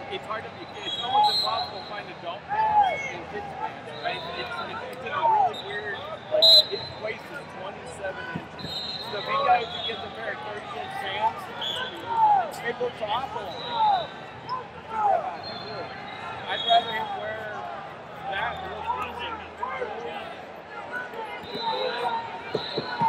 it's hard to, it's almost impossible to find adult pants and kids pants, right? It's in a really weird, like, his waist is 27 inches. So if he goes to get a pair of 30-inch pants, it looks awful. I'd rather him wear that look decent.